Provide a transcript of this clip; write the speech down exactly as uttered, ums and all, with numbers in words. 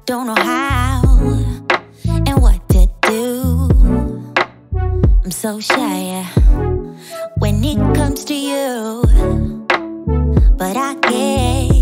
don't know how and what to do. I'm so shy when it comes to you, but I guess